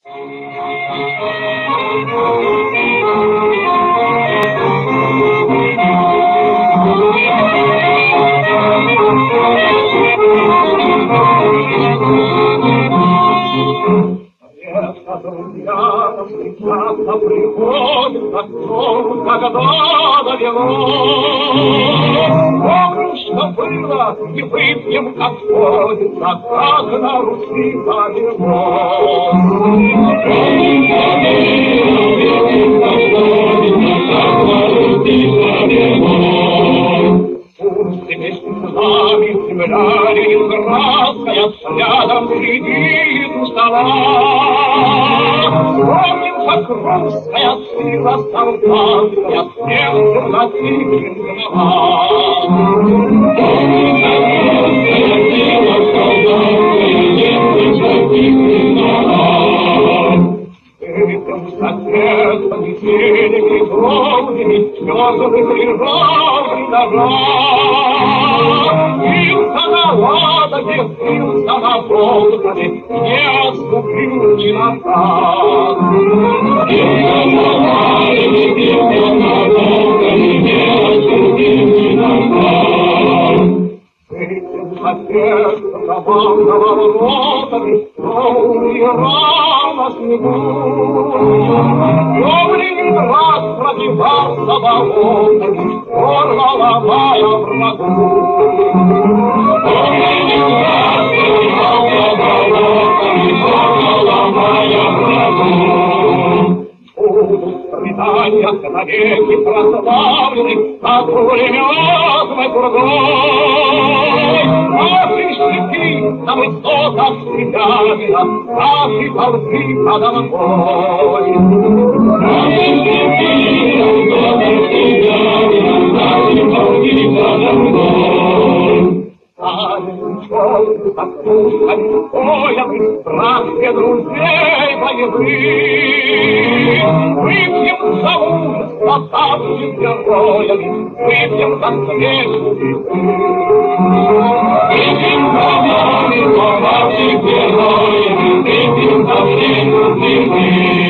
Друзья, часто приходит на сон, когда довело. Помню, что было, и выпьем, как водится, как на Руси повело. Помню, что было, выпьем, как водится, как на Руси повело. Пусть вместе с нами земля ленинградская рядом сидит у стола. Помним, как русская сила солдатская всех насильно гнала. Помним, как русская сила солдатская всех насильно гнала. Этим соседом неделями долгими слезами лежал виноград. Бился на Ладоге, бился на Волгове, не отступил ни назад. Бился на Ладоге, бился на Волгове, не отступил ни назад. Этим соседом завалного воротами, но умирал на снегу. Но Ленинград пробивался болотами, горло ломая врагу. Но Ленинград пробивался болотами, горло ломая врагу. Будут страдания навеки прославлены над пулеметной пургой. Наши щеки на высотах Семянина, наши полки под Анкой. Наши щеки на высотах Семянина, наши полки под Анкой. Станем черным, как пушками, боем, страхе друзей боевых. Выпьем за ужас, восставших героями, выпьем за свежую весну. Выпьем за нами, восставших героями, выпьем за свежую весну.